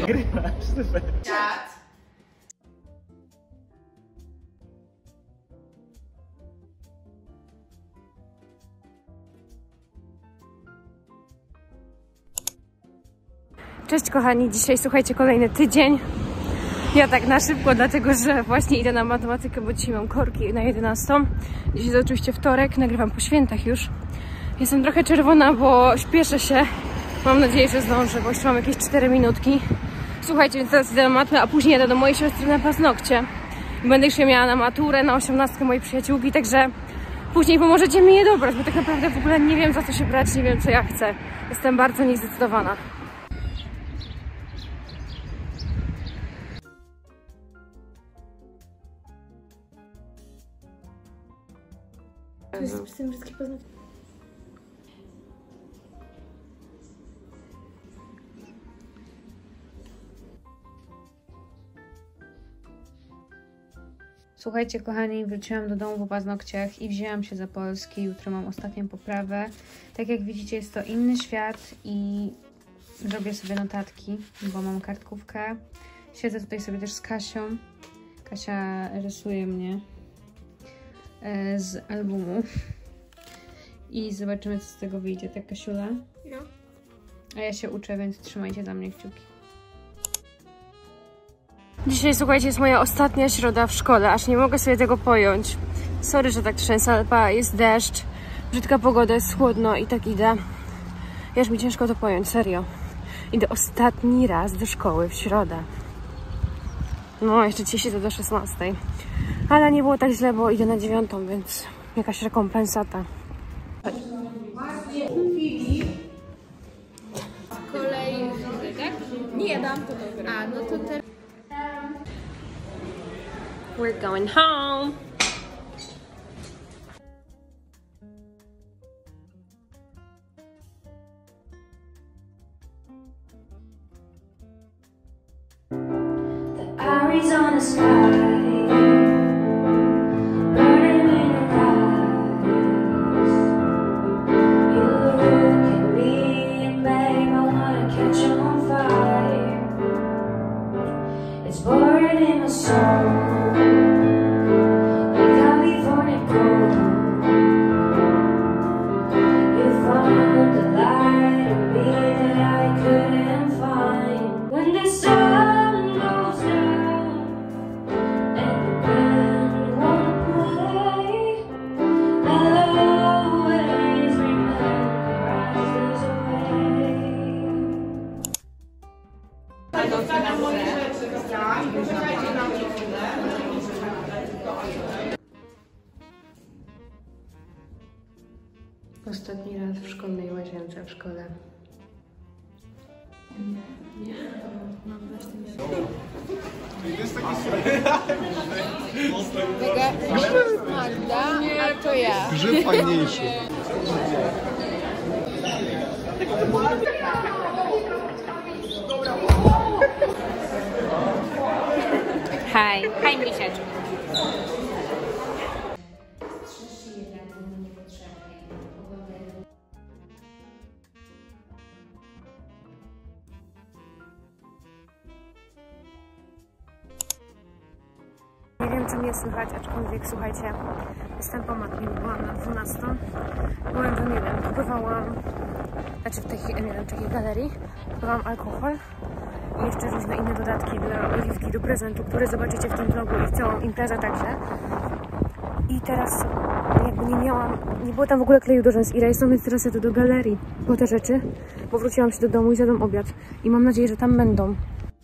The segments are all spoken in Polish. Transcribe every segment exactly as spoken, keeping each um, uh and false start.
Dziad. Cześć kochani, dzisiaj słuchajcie, kolejny tydzień. Ja tak na szybko, dlatego że właśnie idę na matematykę, bo dzisiaj mam korki na jedenastą. Dzisiaj jest oczywiście wtorek, nagrywam po świętach już. Jestem trochę czerwona, bo śpieszę się. Mam nadzieję, że zdążę, bo jeszcze mam jakieś cztery minutki. Słuchajcie, więc teraz idę na matmę, a później jadę do mojej siostry na paznokcie. Będę jeszcze miała na maturę, na osiemnastkę mojej przyjaciółki, także później pomożecie mi je dobrać, bo tak naprawdę w ogóle nie wiem, za co się brać, nie wiem, co ja chcę. Jestem bardzo niezdecydowana. To jest z tym wszystkim paznokcie. Słuchajcie kochani, wróciłam do domu po paznokciach i wzięłam się za polski. Jutro mam ostatnią poprawę. Tak jak widzicie, jest to inny świat i robię sobie notatki, bo mam kartkówkę. Siedzę tutaj sobie też z Kasią. Kasia rysuje mnie z albumu. I zobaczymy, co z tego wyjdzie. Tak, Kasiula? No. A ja się uczę, więc trzymajcie za mnie kciuki. Dzisiaj, słuchajcie, jest moja ostatnia środa w szkole, aż nie mogę sobie tego pojąć. Sorry, że tak trzęsę, ale pa, jest deszcz, brzydka pogoda, jest chłodno i tak idę. Aż mi ciężko to pojąć, serio. Idę ostatni raz do szkoły w środę. No, jeszcze dzisiaj siedzę do szesnastej. Ale nie było tak źle, bo idę na dziewiątą, więc jakaś rekompensata. Kolej, tak? Nie, dam to dobre. A, no to teraz. We're going home. The Arizona sky, burning in your eyes. You look at me and babe, I wanna catch on fire. It's boring in my soul. Ostatni raz w szkolnej łazience w szkole. Nie, nie. Mam dość Grzyb Magda, a to ja. Grzyb fajniejszy. Hej, hej misiaczku. Nie wiem, czy mnie słychać, aczkolwiek słuchajcie, jestem po matmie, byłam na dwunastą, byłam w M jeden, kupowałam, znaczy w tej M jeden, takiej galerii, kupowałam alkohol i jeszcze różne inne dodatki dla Oliwki do prezentu, które zobaczycie w tym vlogu i całą imprezę także. I teraz jakby nie miałam, nie było tam w ogóle kleju do rzęs i rajstą, więc teraz jadę do galerii po te rzeczy, bo wróciłam się do domu i zjadłam obiad i mam nadzieję, że tam będą.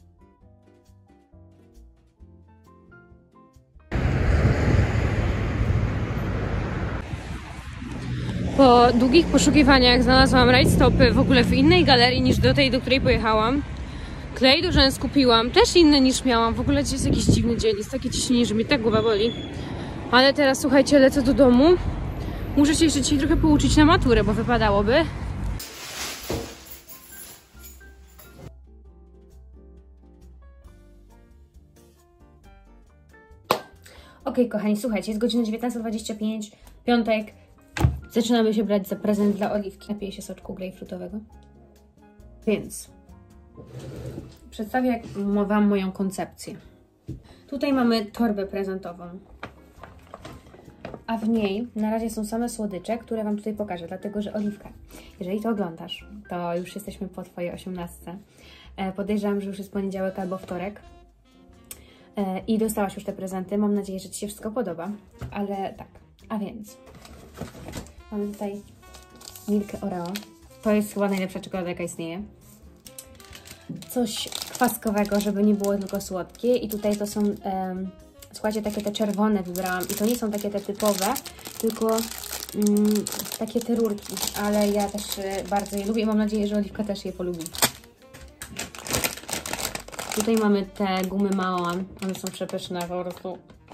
Po długich poszukiwaniach znalazłam rajstopy w ogóle w innej galerii niż do tej, do której pojechałam. Klej do rzęs kupiłam, też inny niż miałam. W ogóle dzisiaj jest jakiś dziwny dzień, jest takie ciśnienie, że mi tak głowa boli. Ale teraz, słuchajcie, lecę do domu. Muszę się jeszcze dzisiaj trochę pouczyć na maturę, bo wypadałoby. Ok, kochani, słuchajcie, jest godzina dziewiętnasta dwadzieścia pięć, piątek. Zaczynamy się brać za prezent dla Oliwki. Napiję się soczku grejpfrutowego. Więc przedstawię Wam moją koncepcję. Tutaj mamy torbę prezentową, a w niej na razie są same słodycze, które Wam tutaj pokażę, dlatego że Oliwka, jeżeli to oglądasz, to już jesteśmy po Twojej osiemnastce. Podejrzewam, że już jest poniedziałek albo wtorek i dostałaś już te prezenty. Mam nadzieję, że Ci się wszystko podoba, ale tak, a więc mamy tutaj Milkę Oreo. To jest chyba najlepsza czekolada, jaka istnieje. Coś kwaskowego, żeby nie było tylko słodkie. I tutaj to są, um, słuchajcie, takie te czerwone wybrałam. I to nie są takie te typowe, tylko um, takie te rurki. Ale ja też bardzo je lubię i mam nadzieję, że Oliwka też je polubi. Tutaj mamy te gumy Małan. One są przepyszne po prostu.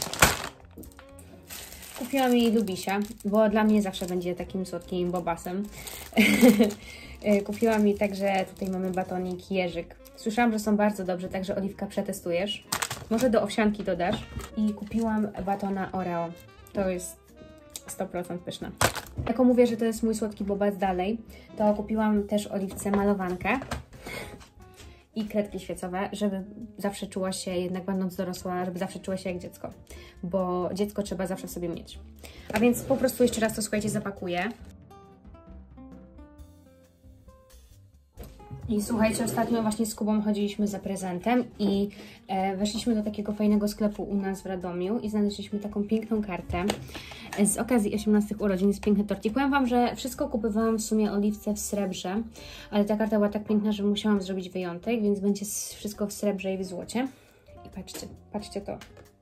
Kupiłam jej Lubisia, bo dla mnie zawsze będzie takim słodkim bobasem. Kupiłam jej także, tutaj mamy batonik Jerzyk. Słyszałam, że są bardzo dobrze, także Oliwka przetestujesz. Może do owsianki dodasz. I kupiłam batona Oreo. To jest sto procent pyszne. Jako mówię, że to jest mój słodki bobas dalej, to kupiłam też Oliwce malowankę i kredki świecowe, żeby zawsze czuła się, jednak będąc dorosła, żeby zawsze czuła się jak dziecko, bo dziecko trzeba zawsze w sobie mieć. A więc po prostu jeszcze raz to, słuchajcie, zapakuję. I słuchajcie, ostatnio właśnie z Kubą chodziliśmy za prezentem i e, weszliśmy do takiego fajnego sklepu u nas w Radomiu i znaleźliśmy taką piękną kartę. Z okazji osiemnastych urodzin jest piękny torcik. Powiem Wam, że wszystko kupowałam w sumie Oliwce w srebrze, ale ta karta była tak piękna, że musiałam zrobić wyjątek, więc będzie wszystko w srebrze i w złocie. I patrzcie, patrzcie to.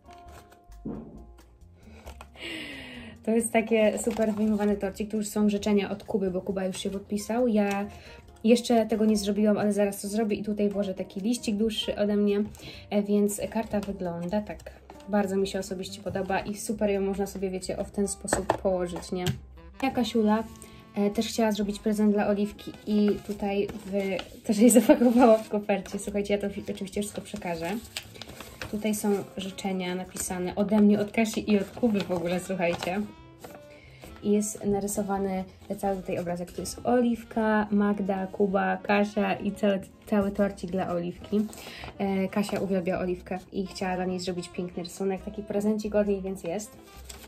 To jest takie super wyjmowany torcik. Tu już są życzenia od Kuby, bo Kuba już się podpisał. Ja jeszcze tego nie zrobiłam, ale zaraz to zrobię i tutaj włożę taki liścik dłuższy ode mnie, więc karta wygląda tak. Bardzo mi się osobiście podoba i super ją można sobie, wiecie, o w ten sposób położyć, nie? Ja, Kasiula, e, też chciała zrobić prezent dla Oliwki i tutaj w, też jej zapakowała w kopercie. Słuchajcie, ja to oczywiście wszystko przekażę. Tutaj są życzenia napisane ode mnie, od Kasi i od Kuby w ogóle, słuchajcie. I jest narysowany cały tutaj obrazek. Tu jest Oliwka, Magda, Kuba, Kasia i cały, cały torcik dla Oliwki. E, Kasia uwielbia Oliwkę i chciała dla niej zrobić piękny rysunek. Taki prezencik od niej, więc jest.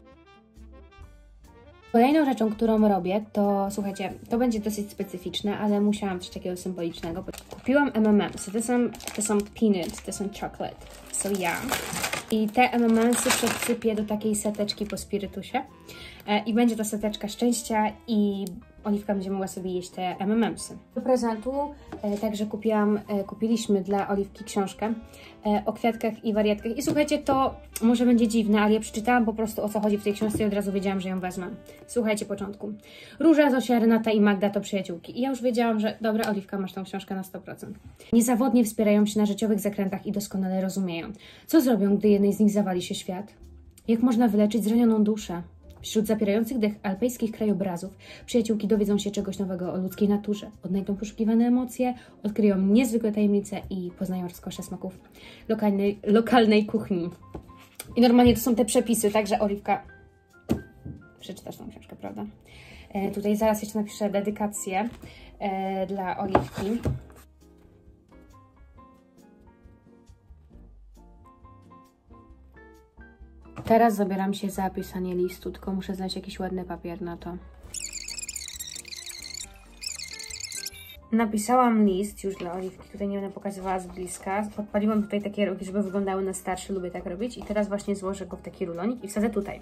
Kolejną rzeczą, którą robię, to słuchajcie, to będzie dosyć specyficzne, ale musiałam coś takiego symbolicznego. Kupiłam M and M's. To są, to są peanuts, to są chocolate. So yeah. I te M and M'sy przesypię do takiej seteczki po spirytusie. E, I będzie to seteczka szczęścia i Oliwka będzie mogła sobie jeść te M and M'sy. Do prezentu e, także kupiłam, e, kupiliśmy dla Oliwki książkę e, o kwiatkach i wariatkach. I słuchajcie, to może będzie dziwne, ale ja przeczytałam po prostu, o co chodzi w tej książce i od razu wiedziałam, że ją wezmę. Słuchajcie początku. Róża, Zosia, Renata i Magda to przyjaciółki. I ja już wiedziałam, że dobra, Oliwka, masz tą książkę na sto procent. Niezawodnie wspierają się na życiowych zakrętach i doskonale rozumieją. Co zrobią, gdy jednej z nich zawali się świat? Jak można wyleczyć zranioną duszę? Wśród zapierających dech alpejskich krajobrazów przyjaciółki dowiedzą się czegoś nowego o ludzkiej naturze, odnajdą poszukiwane emocje, odkryją niezwykłe tajemnice i poznają rozkosze smaków lokalnej, lokalnej kuchni. I normalnie to są te przepisy, także Oliwka, przeczytasz tą książkę, prawda? E, tutaj zaraz jeszcze napiszę dedykację e, dla Oliwki. Teraz zabieram się za pisanie listu, tylko muszę znaleźć jakiś ładny papier na to. Napisałam list już dla Oliwki, tutaj nie będę pokazywała z bliska. Podpaliłam tutaj takie rogi, żeby wyglądały na starsze, lubię tak robić. I teraz właśnie złożę go w taki rulonik i wsadzę tutaj.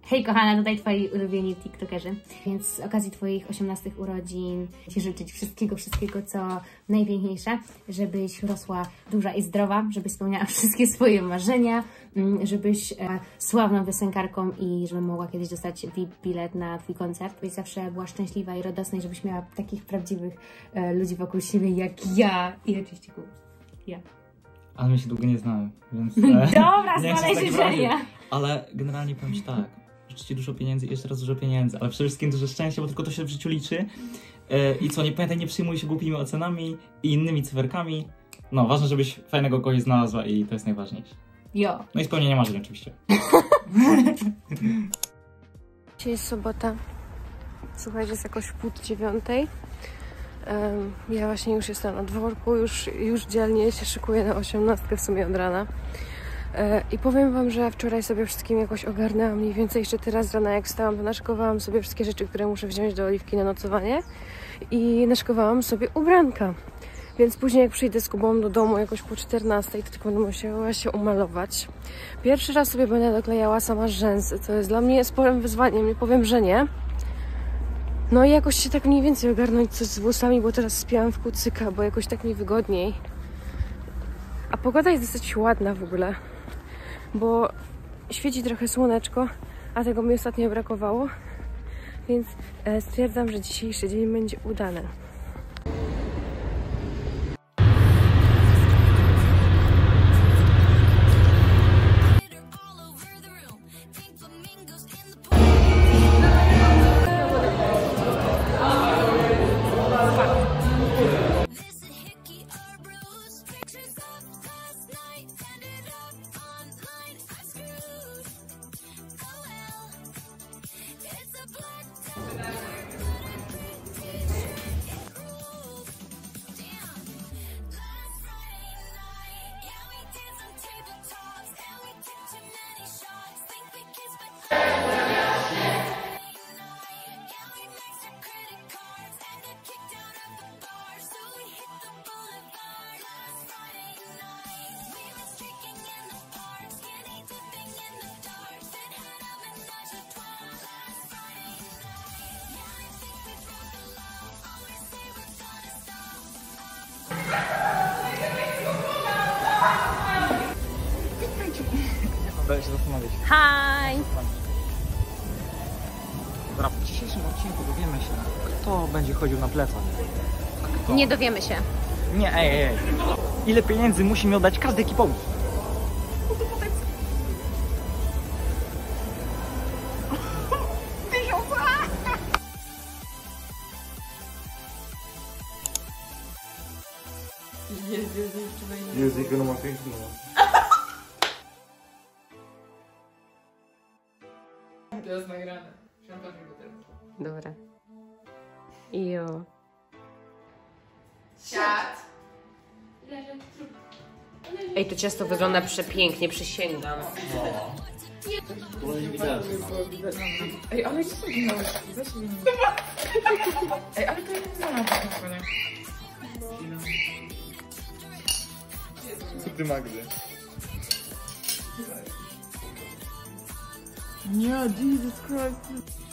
Hej kochana, tutaj twoi ulubieni tiktokerzy. Więc z okazji twoich osiemnastych urodzin ci życzyć wszystkiego, wszystkiego co najpiękniejsze, żebyś rosła duża i zdrowa, żebyś spełniała wszystkie swoje marzenia, żebyś e, sławną piosenkarką i żebym mogła kiedyś dostać V I P bilet na twój koncert. Żebyś zawsze była szczęśliwa i radosna i żebyś miała takich prawdziwych e, ludzi wokół siebie jak ja i oczywiście Kuba. Ja. Ale my się długo nie znamy, więc... E, Dobra, nie chcę znaleźć w takim życzenia. razie. Ale generalnie powiem Ci tak, życzę Ci dużo pieniędzy i jeszcze raz dużo pieniędzy, ale przede wszystkim dużo szczęścia, bo tylko to się w życiu liczy. E, I co, nie pamiętaj, nie przyjmuj się głupimi ocenami i innymi cyferkami. No, ważne, żebyś fajnego kogoś znalazła i to jest najważniejsze. Jo. No i spełnienie marzeń oczywiście. Dzisiaj jest sobota. Słuchajcie, jest jakoś pół dziewiątej. Um, ja właśnie już jestem na dworku, już, już dzielnie się szykuję na osiemnastkę w sumie od rana. E, I powiem wam, że wczoraj sobie wszystkim jakoś ogarnęłam mniej więcej. Jeszcze teraz z rana jak wstałam, to naszykowałam sobie wszystkie rzeczy, które muszę wziąć do Oliwki na nocowanie. I naszykowałam sobie ubranka. Więc później jak przyjdę z Kubą do domu jakoś po czternastej, to tylko będę musiała się umalować. Pierwszy raz sobie będę doklejała sama rzęsy, co jest dla mnie sporym wyzwaniem, nie powiem, że nie. No i jakoś się tak mniej więcej ogarnąć coś z włosami, bo teraz spiałam w kucyka, bo jakoś tak mi wygodniej. A pogoda jest dosyć ładna w ogóle, bo świeci trochę słoneczko, a tego mi ostatnio brakowało. Więc e, stwierdzam, że dzisiejszy dzień będzie udany. Daję się zastanowić. Hi! Dobra, w dzisiejszym odcinku dowiemy się, kto będzie chodził na plecach. Kto? Nie dowiemy się. Nie, ej, ej, ej. Ile pieniędzy musi mi oddać każdy ekipowy? Jest jego ma piękną. To jest nagrane. Szantaż mi go teraz. Dobra. Jo. Siad. Ej, to ciasto wygląda przepięknie, przysięgam. Ej, ale gdzie są te Weź mi. Ej, ale to jest na to nie. Co ty, Magdy? Nie, Jesus Christ.